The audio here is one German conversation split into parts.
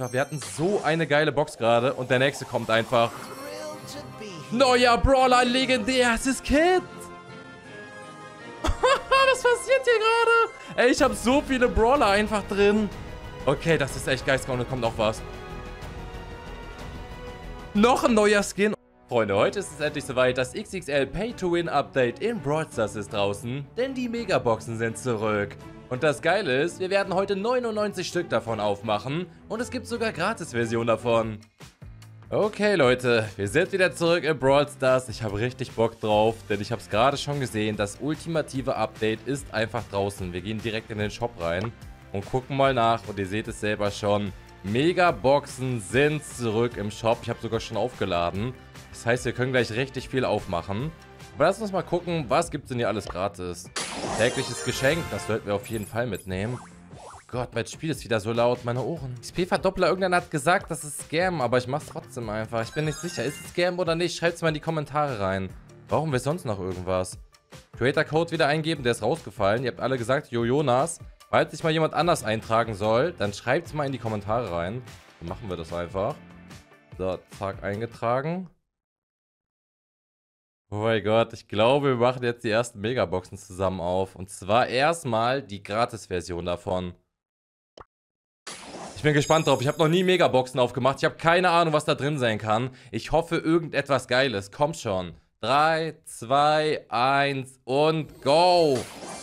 Ja, wir hatten so eine geile Box gerade und der nächste kommt einfach. Neuer Brawler, legendär, es ist Kid. Was passiert hier gerade? Ey, ich habe so viele Brawler einfach drin. Okay, das ist echt geil. Da kommt noch was. Noch ein neuer Skin. Freunde, heute ist es endlich soweit. Das XXL Pay-to-Win-Update in Brawl Stars ist draußen, denn die Megaboxen sind zurück. Und das Geile ist, wir werden heute 99 Stück davon aufmachen und es gibt sogar Gratis-Version davon. Okay, Leute, wir sind wieder zurück in Brawl Stars. Ich habe richtig Bock drauf, denn ich habe es gerade schon gesehen. Das ultimative Update ist einfach draußen. Wir gehen direkt in den Shop rein und gucken mal nach. Und ihr seht es selber schon. Megaboxen sind zurück im Shop. Ich habe sogar schon aufgeladen. Das heißt, wir können gleich richtig viel aufmachen. Aber lass uns mal gucken, was gibt es denn hier alles gratis? Tägliches Geschenk, das sollten wir auf jeden Fall mitnehmen. Gott, mein Spiel ist wieder so laut, meine Ohren. XP-Verdoppler, irgendeiner hat gesagt, das ist Scam, aber ich mach's trotzdem einfach. Ich bin nicht sicher, ist es Scam oder nicht? Schreibt's mal in die Kommentare rein. Brauchen wir sonst noch irgendwas? Creator-Code wieder eingeben, der ist rausgefallen. Ihr habt alle gesagt, Jonas, falls sich mal jemand anders eintragen soll, dann schreibt's mal in die Kommentare rein. Dann machen wir das einfach. So, zack, eingetragen. Oh mein Gott, ich glaube, wir machen jetzt die ersten Megaboxen zusammen auf. Und zwar erstmal die Gratis-Version davon. Ich bin gespannt drauf. Ich habe noch nie Megaboxen aufgemacht. Ich habe keine Ahnung, was da drin sein kann. Ich hoffe, irgendetwas Geiles. Kommt schon. 3, 2, 1 und go.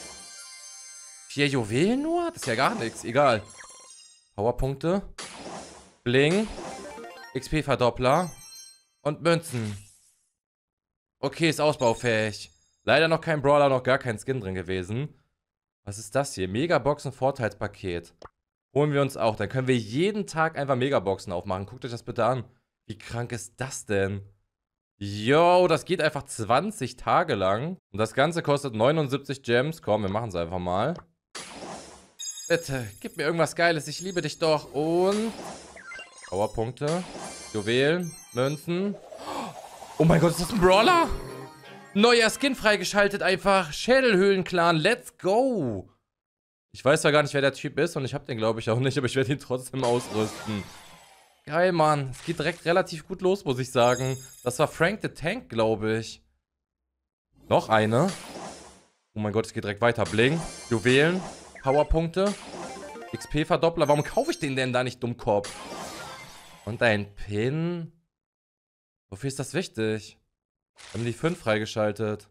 4 Juwelen nur? Das ist ja gar nichts. Egal. Powerpunkte. Bling. XP-Verdoppler. Und Münzen. Okay, ist ausbaufähig. Leider noch kein Brawler, noch gar kein Skin drin gewesen. Was ist das hier? Megaboxen-Vorteilspaket. Holen wir uns auch. Dann können wir jeden Tag einfach Megaboxen aufmachen. Guckt euch das bitte an. Wie krank ist das denn? Yo, das geht einfach 20 Tage lang. Und das Ganze kostet 79 Gems. Komm, wir machen es einfach mal. Bitte, gib mir irgendwas Geiles. Ich liebe dich doch. Und Powerpunkte. Juwelen. Münzen. Oh mein Gott, ist das ein Brawler? Neuer Skin freigeschaltet einfach. Schädelhöhlen-Clan. Let's go. Ich weiß zwar gar nicht, wer der Typ ist und ich habe den, glaube ich, auch nicht, aber ich werde ihn trotzdem ausrüsten. Geil, Mann. Es geht direkt relativ gut los, muss ich sagen. Das war Frank the Tank, glaube ich. Noch eine. Oh mein Gott, es geht direkt weiter. Bling, Juwelen, Powerpunkte, XP-Verdoppler. Warum kaufe ich den denn da nicht, Dummkopf? Und ein Pin. Wofür ist das wichtig? Haben die 5 freigeschaltet.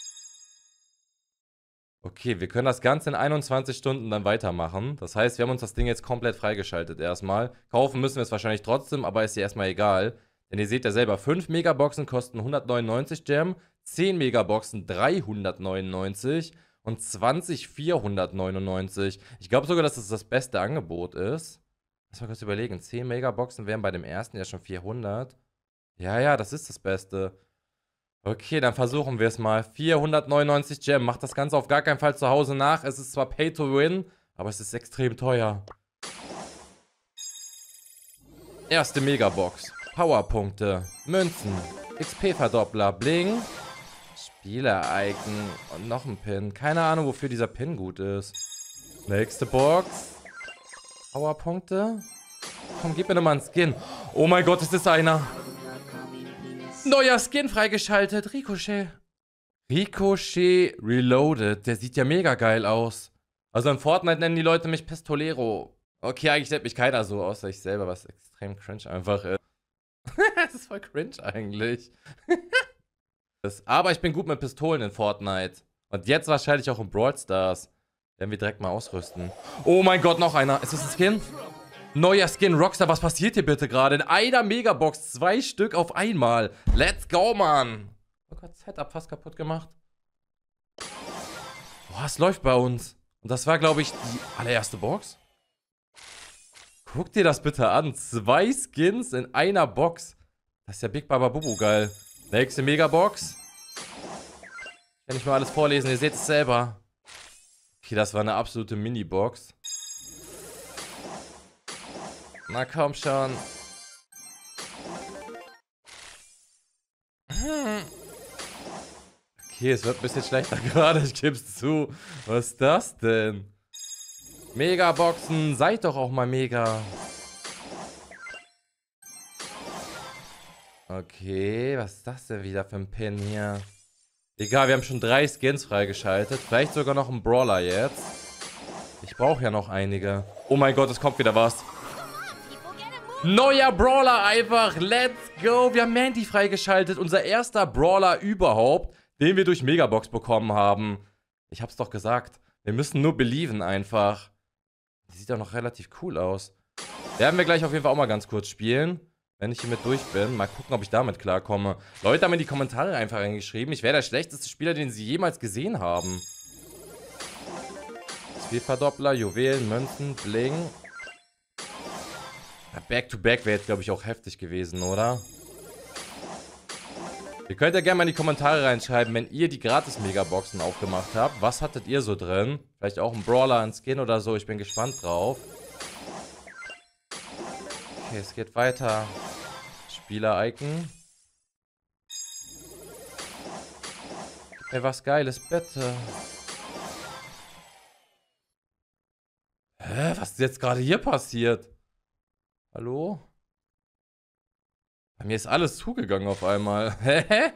Okay, wir können das Ganze in 21 Stunden dann weitermachen. Das heißt, wir haben uns das Ding jetzt komplett freigeschaltet erstmal. Kaufen müssen wir es wahrscheinlich trotzdem, aber ist ja erstmal egal. Denn ihr seht ja selber, 5 Megaboxen kosten 199 Gem, 10 Megaboxen 399 und 20 499. Ich glaube sogar, dass das das beste Angebot ist. Lass mal kurz überlegen, 10 Megaboxen wären bei dem ersten ja schon 400. Ja, das ist das Beste. Okay, dann versuchen wir es mal. 499 Gem. Macht das Ganze auf gar keinen Fall zu Hause nach. Es ist zwar Pay to Win, aber es ist extrem teuer. Erste Megabox. Powerpunkte. Münzen. XP-Verdoppler. Bling. Spieler-Icon. Und noch ein Pin. Keine Ahnung, wofür dieser Pin gut ist. Nächste Box. Powerpunkte. Komm, gib mir nochmal einen Skin. Oh mein Gott, es ist einer. Neuer Skin freigeschaltet. Ricochet. Ricochet Reloaded. Der sieht ja mega geil aus. Also in Fortnite nennen die Leute mich Pistolero. Okay, eigentlich nennt mich keiner so, außer ich selber, was extrem cringe einfach ist. Das ist voll cringe eigentlich. Aber ich bin gut mit Pistolen in Fortnite. Und jetzt wahrscheinlich auch in Brawl Stars. Werden wir direkt mal ausrüsten. Oh mein Gott, noch einer. Ist das ein Skin? Neuer Skin, Rockstar, was passiert hier bitte gerade? In einer Megabox, 2 Stück auf einmal. Let's go, Mann. Oh Gott, Setup fast kaputt gemacht. Boah, es läuft bei uns. Und das war, glaube ich, die allererste Box. Guck dir das bitte an. 2 Skins in einer Box. Das ist ja Big Baba Bubu geil. Nächste Megabox. Kann ich mal alles vorlesen, ihr seht es selber. Okay, das war eine absolute Mini-Box. Na komm schon. Okay, es wird ein bisschen schlechter gerade, ich gebe es zu. Was ist das denn? Megaboxen, seid doch auch mal mega. Okay, was ist das denn wieder für ein Pin hier? Egal, wir haben schon 3 Skins freigeschaltet. Vielleicht sogar noch einen Brawler jetzt. Ich brauche ja noch einige. Oh mein Gott, es kommt wieder was. Neuer Brawler einfach. Let's go. Wir haben Mandy freigeschaltet. Unser erster Brawler überhaupt, den wir durch Megabox bekommen haben. Ich hab's doch gesagt. Wir müssen nur believen einfach. Die sieht doch noch relativ cool aus. Werden wir gleich auf jeden Fall auch mal ganz kurz spielen. Wenn ich hiermit durch bin. Mal gucken, ob ich damit klarkomme. Leute haben in die Kommentare einfach reingeschrieben, ich wäre der schlechteste Spieler, den sie jemals gesehen haben. Spielverdoppler, Juwelen, Münzen, Bling. Ja, Back-to-Back wäre jetzt, glaube ich, auch heftig gewesen, oder? Ihr könnt ja gerne mal in die Kommentare reinschreiben, wenn ihr die Gratis-Megaboxen aufgemacht habt. Was hattet ihr so drin? Vielleicht auch ein Brawler, ein Skin oder so. Ich bin gespannt drauf. Okay, es geht weiter. Spieler-Icon. Gib mir was Geiles, bitte. Hä? Was ist jetzt gerade hier passiert? Hallo? Bei mir ist alles zugegangen auf einmal. Hä?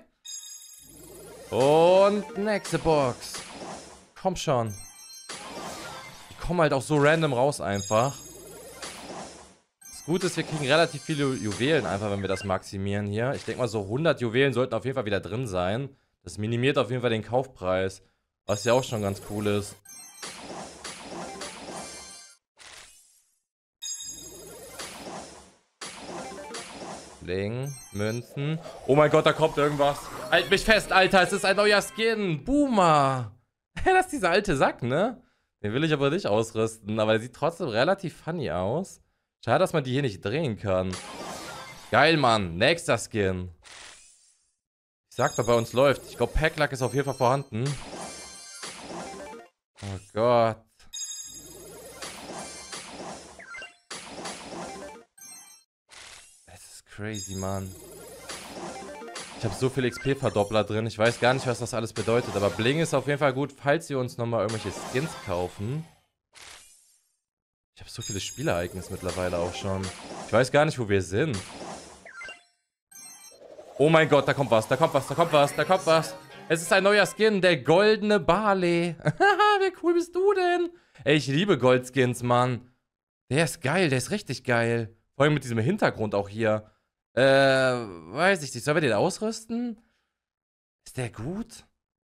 Und nächste Box. Komm schon. Die kommen halt auch so random raus einfach. Das Gute ist, wir kriegen relativ viele Juwelen einfach, wenn wir das maximieren hier. Ich denke mal, so 100 Juwelen sollten auf jeden Fall wieder drin sein. Das minimiert auf jeden Fall den Kaufpreis. Was ja auch schon ganz cool ist. Bling, Münzen. Oh mein Gott, da kommt irgendwas. Halt mich fest, Alter, es ist ein neuer Skin. Boomer. Das ist dieser alte Sack, ne? Den will ich aber nicht ausrüsten, aber der sieht trotzdem relativ funny aus. Schade, dass man die hier nicht drehen kann. Geil, Mann. Nächster Skin. Ich sag doch, bei uns läuft. Ich glaube, Packlack ist auf jeden Fall vorhanden. Oh Gott. Das ist crazy, Mann. Ich habe so viel XP-Verdoppler drin. Ich weiß gar nicht, was das alles bedeutet. Aber Bling ist auf jeden Fall gut, falls wir uns nochmal irgendwelche Skins kaufen. Ich habe so viele Spieler-Icons mittlerweile auch schon. Ich weiß gar nicht, wo wir sind. Oh mein Gott, da kommt was, da kommt was, da kommt was, da kommt was. Es ist ein neuer Skin, der goldene Barley. Haha, wie cool bist du denn? Ey, ich liebe Goldskins, Mann. Der ist geil, der ist richtig geil. Vor allem mit diesem Hintergrund auch hier. Weiß ich nicht. Sollen wir den ausrüsten? Ist der gut?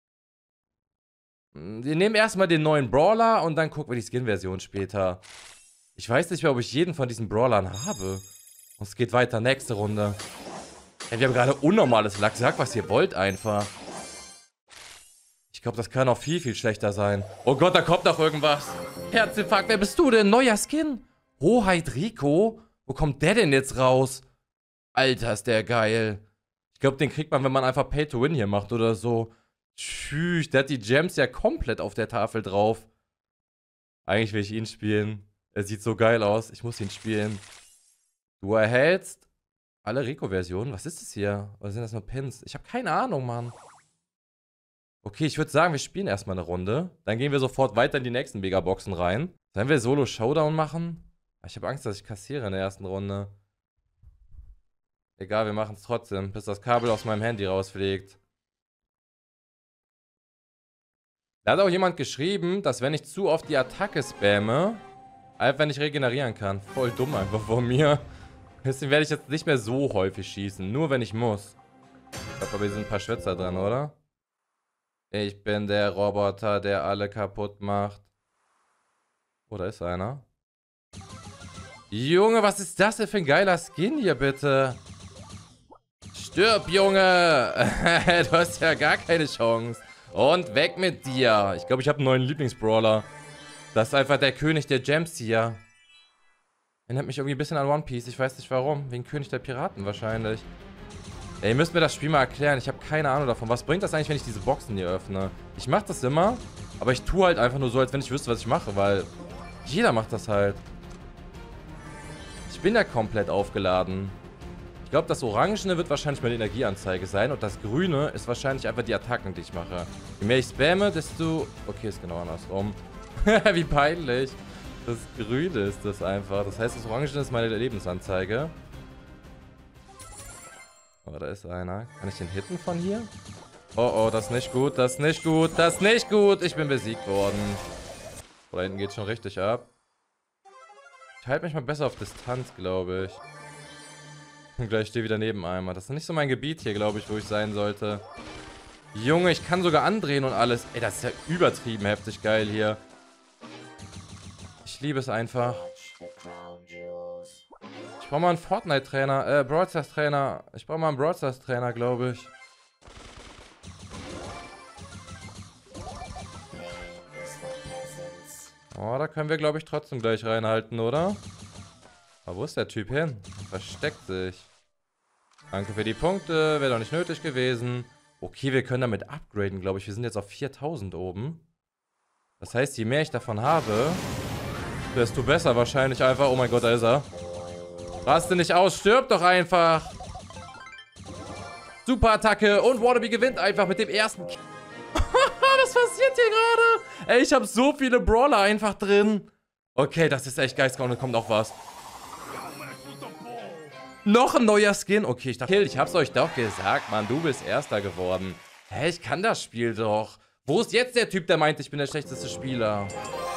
Wir nehmen erstmal den neuen Brawler und dann gucken wir die Skin-Version später. Ich weiß nicht mehr, ob ich jeden von diesen Brawlern habe. Und es geht weiter, nächste Runde. Ey, wir haben gerade unnormales Lack. Sag, was ihr wollt einfach. Ich glaube, das kann auch viel, viel schlechter sein. Oh Gott, da kommt doch irgendwas. Herzinfarkt, wer bist du denn? Neuer Skin? Hoheit Rico? Wo kommt der denn jetzt raus? Alter, ist der geil. Ich glaube, den kriegt man, wenn man einfach Pay to Win hier macht oder so. Tschüss, der hat die Gems ja komplett auf der Tafel drauf. Eigentlich will ich ihn spielen. Er sieht so geil aus. Ich muss ihn spielen. Du erhältst alle Rico-Versionen. Was ist das hier? Oder sind das nur Pins? Ich habe keine Ahnung, Mann. Okay, ich würde sagen, wir spielen erstmal eine Runde. Dann gehen wir sofort weiter in die nächsten Megaboxen rein. Sollen wir Solo-Showdown machen? Ich habe Angst, dass ich kassiere in der ersten Runde. Egal, wir machen es trotzdem, bis das Kabel aus meinem Handy rausfliegt. Da hat auch jemand geschrieben, dass wenn ich zu oft die Attacke spamme, einfach nicht regenerieren kann. Voll dumm einfach von mir. Deswegen werde ich jetzt nicht mehr so häufig schießen, nur wenn ich muss. Ich glaube, aber hier sind ein paar Schwitzer dran, oder? Ich bin der Roboter, der alle kaputt macht. Oh, da ist einer. Junge, was ist das denn für ein geiler Skin hier, bitte? Stirb, Junge! Du hast ja gar keine Chance. Und weg mit dir. Ich glaube, ich habe einen neuen Lieblingsbrawler. Das ist einfach der König der Gems hier. Erinnert mich irgendwie ein bisschen an One Piece. Ich weiß nicht warum. Wegen König der Piraten wahrscheinlich. Ey, ihr müsst mir das Spiel mal erklären. Ich habe keine Ahnung davon. Was bringt das eigentlich, wenn ich diese Boxen hier öffne? Ich mache das immer, aber ich tue halt einfach nur so, als wenn ich wüsste, was ich mache, weil jeder macht das halt. Ich bin ja komplett aufgeladen. Ich glaube, das Orangene wird wahrscheinlich meine Energieanzeige sein und das Grüne ist wahrscheinlich einfach die Attacken, die ich mache. Je mehr ich spamme, desto... Okay, ist genau andersrum. Wie peinlich. Das Grüne ist das einfach. Das heißt, das Orangene ist meine Lebensanzeige. Oh, da ist einer. Kann ich den hitten von hier? Oh, oh, das ist nicht gut, das ist nicht gut, das ist nicht gut. Ich bin besiegt worden. Oh, da hinten geht schon richtig ab. Ich halte mich mal besser auf Distanz, glaube ich. Und gleich stehe wieder neben einmal. Das ist nicht so mein Gebiet hier, glaube ich, wo ich sein sollte. Junge, ich kann sogar andrehen und alles. Ey, das ist ja übertrieben heftig geil hier. Ich liebe es einfach. Ich brauche mal einen Fortnite-Trainer, Brawl Stars-Trainer. Ich brauche mal einen Brawl Stars-Trainer, glaube ich. Oh, da können wir, glaube ich, trotzdem gleich reinhalten, oder? Aber wo ist der Typ hin? Versteckt sich. Danke für die Punkte. Wäre doch nicht nötig gewesen. Okay, wir können damit upgraden, glaube ich. Wir sind jetzt auf 4000 oben. Das heißt, je mehr ich davon habe, desto besser wahrscheinlich einfach. Oh mein Gott, da ist er. Raste nicht aus. Stirb doch einfach. Super Attacke. Und Wannabe gewinnt einfach mit dem ersten. Was passiert hier gerade? Ey, ich habe so viele Brawler einfach drin. Okay, das ist echt geistreich. Und da kommt noch was. Noch ein neuer Skin. Okay, ich dachte, ich hab's euch doch gesagt, Mann. Du bist Erster geworden. Hä, ich kann das Spiel doch. Wo ist jetzt der Typ, der meint, ich bin der schlechteste Spieler?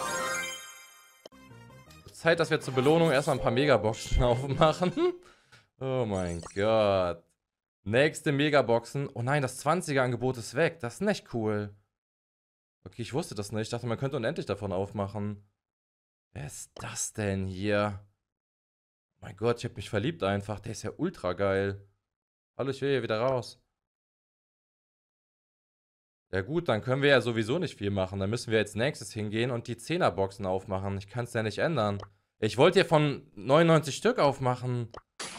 Zeit, dass wir zur Belohnung erstmal ein paar Megaboxen aufmachen. Oh mein Gott. Nächste Megaboxen. Oh nein, das 20er-Angebot ist weg. Das ist nicht cool. Okay, ich wusste das nicht. Ich dachte, man könnte unendlich davon aufmachen. Wer ist das denn hier? Oh mein Gott, ich habe mich verliebt einfach. Der ist ja ultra geil. Hallo, ich will hier wieder raus. Ja gut, dann können wir ja sowieso nicht viel machen. Dann müssen wir jetzt nächstes hingehen und die 10er-Boxen aufmachen. Ich kann es ja nicht ändern. Ich wollte hier von 99 Stück aufmachen.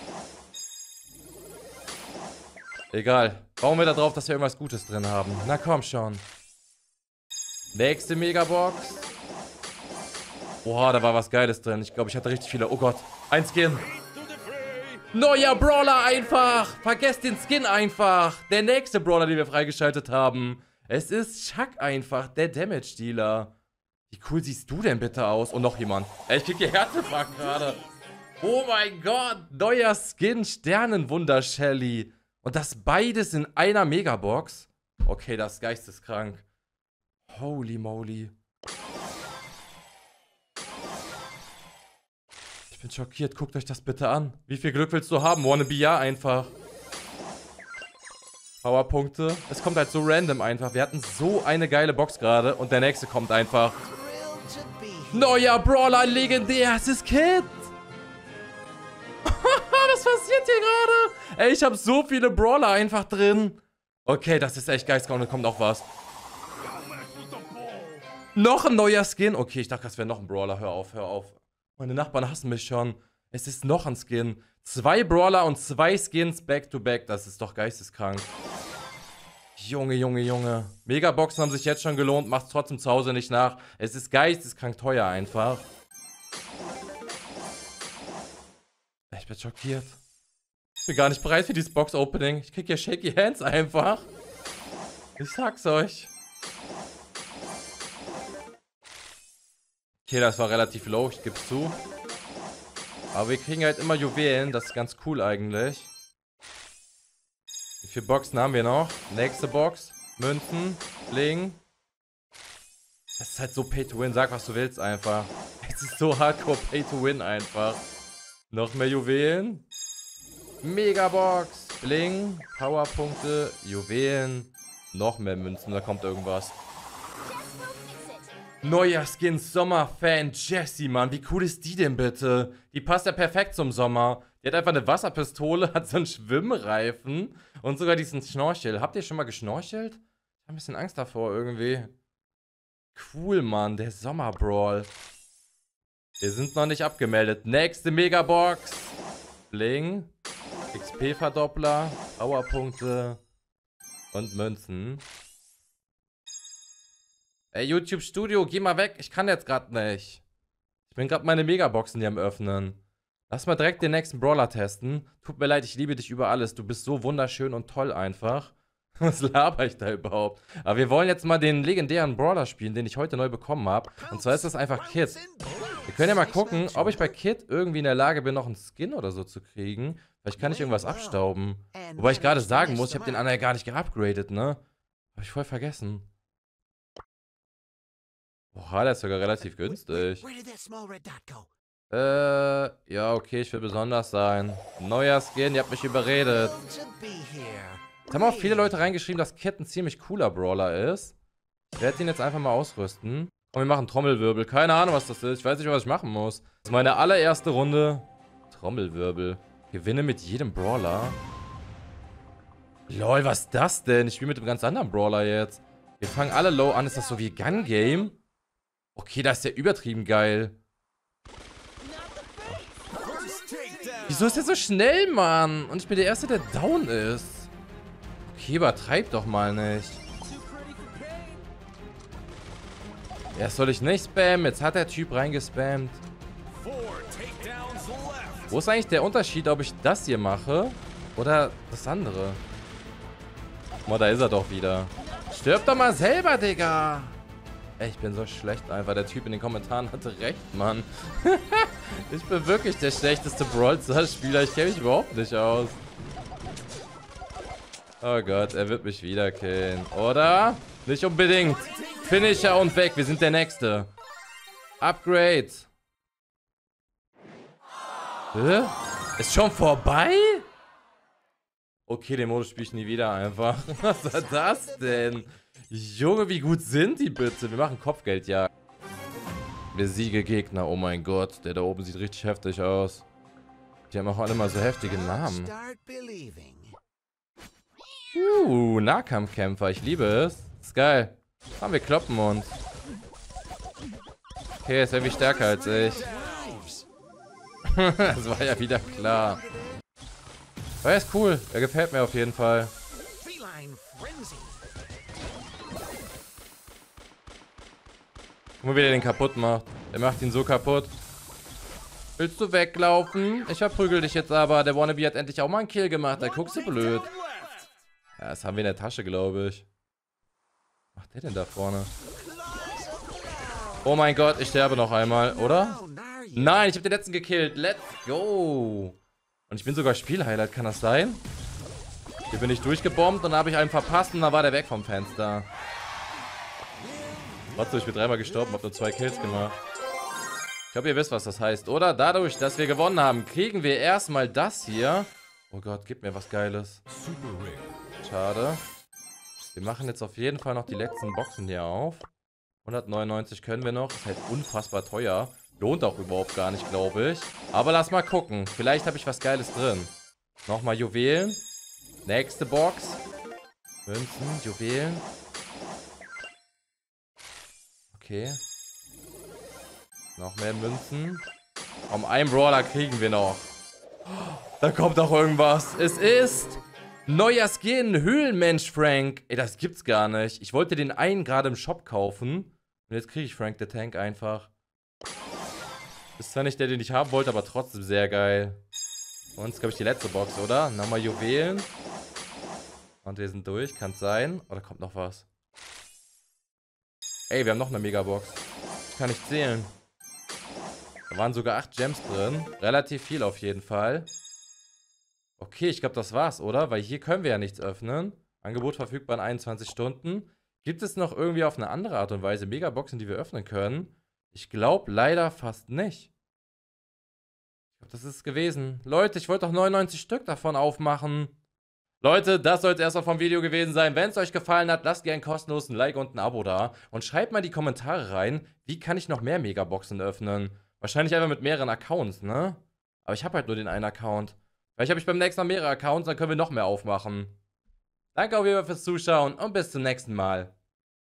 Egal. Bauen wir da drauf, dass wir irgendwas Gutes drin haben. Na komm schon. Nächste Megabox. Boah, da war was Geiles drin. Ich glaube, ich hatte richtig viele. Oh Gott. Ein Skin. Neuer Brawler einfach. Vergesst den Skin einfach. Der nächste Brawler, den wir freigeschaltet haben. Es ist Chuck einfach, der Damage-Dealer. Wie cool siehst du denn bitte aus? Und noch jemand. Ey, ich krieg hier Herzinfarkt gerade. Oh mein Gott. Neuer Skin, Sternenwunder-Shelly. Und das beides in einer Megabox. Okay, das ist geisteskrank. Holy moly. Ich bin schockiert. Guckt euch das bitte an. Wie viel Glück willst du haben? Wannabe ja einfach. Powerpunkte. Es kommt halt so random einfach. Wir hatten so eine geile Box gerade. Und der nächste kommt einfach. Neuer Brawler, legendär. Es ist Kid. Was passiert hier gerade? Ey, ich habe so viele Brawler einfach drin. Okay, das ist echt geistreich. Und da kommt noch was. Noch ein neuer Skin. Okay, ich dachte, das wäre noch ein Brawler. Hör auf, hör auf. Meine Nachbarn hassen mich schon. Es ist noch ein Skin. 2 Brawler und 2 Skins back to back. Das ist doch geisteskrank. Junge, Junge, Junge. Megaboxen haben sich jetzt schon gelohnt. Macht's trotzdem zu Hause nicht nach. Es ist geisteskrank teuer einfach. Ich bin schockiert. Ich bin gar nicht bereit für dieses Box-Opening. Ich krieg hier Shaky Hands einfach. Ich sag's euch. Okay, das war relativ low, ich geb's zu. Aber wir kriegen halt immer Juwelen, das ist ganz cool eigentlich. Wie viele Boxen haben wir noch? Nächste Box. Münzen. Bling. Es ist halt so Pay to Win, sag was du willst einfach. Es ist so hardcore Pay to Win einfach. Noch mehr Juwelen. Megabox. Bling. Powerpunkte. Juwelen. Noch mehr Münzen, da kommt irgendwas. Neuer Skin, Sommerfan, Jessie, Mann. Wie cool ist die denn bitte? Die passt ja perfekt zum Sommer. Die hat einfach eine Wasserpistole, hat so einen Schwimmreifen und sogar diesen Schnorchel. Habt ihr schon mal geschnorchelt? Ich hab ein bisschen Angst davor irgendwie. Cool, Mann, der Sommerbrawl. Wir sind noch nicht abgemeldet. Nächste Megabox. Bling. XP-Verdoppler. Powerpunkte. Und Münzen. Ey, YouTube Studio, geh mal weg. Ich kann jetzt gerade nicht. Ich bin gerade meine Megaboxen hier am Öffnen. Lass mal direkt den nächsten Brawler testen. Tut mir leid, ich liebe dich über alles. Du bist so wunderschön und toll einfach. Was laber ich da überhaupt? Aber wir wollen jetzt mal den legendären Brawler spielen, den ich heute neu bekommen habe. Und zwar ist das einfach Kid. Wir können ja mal gucken, ob ich bei Kid irgendwie in der Lage bin, noch einen Skin oder so zu kriegen. Vielleicht kann ich irgendwas abstauben. Wobei ich gerade sagen muss, ich habe den anderen ja gar nicht geupgradet, ne? Habe ich voll vergessen. Boah, der ist sogar relativ günstig. Ja, okay, ich will besonders sein. Neuer Skin, ihr habt mich überredet. Jetzt haben auch viele Leute reingeschrieben, dass Kid ein ziemlich cooler Brawler ist. Ich werde ihn jetzt einfach mal ausrüsten. Und wir machen Trommelwirbel. Keine Ahnung, was das ist. Ich weiß nicht, was ich machen muss. Das ist meine allererste Runde. Trommelwirbel. Gewinne mit jedem Brawler. Lol, was ist das denn? Ich spiele mit einem ganz anderen Brawler jetzt. Wir fangen alle low an. Ist das so wie Gun Game? Okay, das ist ja übertrieben geil. Wieso ist der so schnell, Mann? Und ich bin der Erste, der down ist. Okay, übertreib doch mal nicht. Erst soll ich nicht spammen. Jetzt hat der Typ reingespammt. Wo ist eigentlich der Unterschied, ob ich das hier mache oder das andere? Boah, da ist er doch wieder. Stirb doch mal selber, Digga. Ey, ich bin so schlecht einfach. Der Typ in den Kommentaren hatte recht, Mann. Ich bin wirklich der schlechteste Brawl Stars Spieler. Ich kenne mich überhaupt nicht aus. Oh Gott, er wird mich wieder killen. Oder? Nicht unbedingt. Finisher und weg. Wir sind der Nächste. Upgrade. Hä? Ist schon vorbei? Okay, den Modus spiele ich nie wieder einfach. Was war das denn? Junge, wie gut sind die bitte? Wir machen Kopfgeldjagd. Besiege Gegner. Oh mein Gott, der da oben sieht richtig heftig aus. Die haben auch alle mal so heftige Namen. Nahkampfkämpfer. Ich liebe es. Ist geil. Komm, wir kloppen uns. Okay, er ist irgendwie stärker als ich. Das war ja wieder klar. Aber er ist cool. Er gefällt mir auf jeden Fall. Guck mal, wie der den kaputt macht. Er macht ihn so kaputt. Willst du weglaufen? Ich verprügel dich jetzt aber. Der Wannabe hat endlich auch mal einen Kill gemacht. Da guckst du blöd. Ja, das haben wir in der Tasche, glaube ich. Was macht der denn da vorne? Oh mein Gott, ich sterbe noch einmal, oder? Nein, ich habe den letzten gekillt. Let's go. Und ich bin sogar Spielhighlight, kann das sein? Hier bin ich durchgebombt und dann habe ich einen verpasst und dann war der weg vom Fenster. Warte, ich bin dreimal gestorben, habe nur 2 Kills gemacht. Ich glaube, ihr wisst, was das heißt, oder? Dadurch, dass wir gewonnen haben, kriegen wir erstmal das hier. Oh Gott, gib mir was Geiles. Schade. Wir machen jetzt auf jeden Fall noch die letzten Boxen hier auf. 199 können wir noch. Ist halt unfassbar teuer. Lohnt auch überhaupt gar nicht, glaube ich. Aber lass mal gucken. Vielleicht habe ich was Geiles drin. Nochmal Juwelen. Nächste Box. Münzen, Juwelen. Okay. Noch mehr Münzen. Um einen Brawler kriegen wir noch. Da kommt doch irgendwas. Es ist neuer Skin. Höhlenmensch Frank. Ey, das gibt's gar nicht. Ich wollte den einen gerade im Shop kaufen. Und jetzt kriege ich Frank the Tank einfach. Ist zwar nicht der, den ich haben wollte, aber trotzdem sehr geil. Und jetzt glaube ich die letzte Box, oder? Nochmal Juwelen. Und wir sind durch. Kann's sein. Oder kommt noch was? Ey, wir haben noch eine Megabox. Ich kann nicht zählen. Da waren sogar 8 Gems drin. Relativ viel auf jeden Fall. Okay, ich glaube, das war's, oder? Weil hier können wir ja nichts öffnen. Angebot verfügbar in 21 Stunden. Gibt es noch irgendwie auf eine andere Art und Weise Megaboxen, die wir öffnen können? Ich glaube leider fast nicht. Ich glaube, das ist es gewesen. Leute, ich wollte doch 99 Stück davon aufmachen. Leute, das soll es erstmal vom Video gewesen sein. Wenn es euch gefallen hat, lasst gerne kostenlos ein Like und ein Abo da. Und schreibt mal in die Kommentare rein, wie kann ich noch mehr Megaboxen öffnen? Wahrscheinlich einfach mit mehreren Accounts, ne? Aber ich habe halt nur den einen Account. Vielleicht habe ich beim nächsten Mal mehrere Accounts, dann können wir noch mehr aufmachen. Danke auf jeden Fall fürs Zuschauen und bis zum nächsten Mal.